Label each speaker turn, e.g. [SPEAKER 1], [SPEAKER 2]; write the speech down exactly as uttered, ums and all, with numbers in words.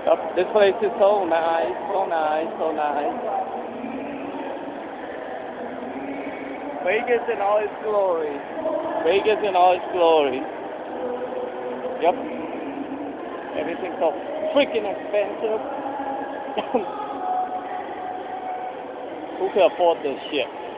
[SPEAKER 1] Yep, this place is so nice, so nice, so nice. Vegas in all its glory. Vegas in all its glory. Yep. Everything's so freaking expensive. Who can afford this shit?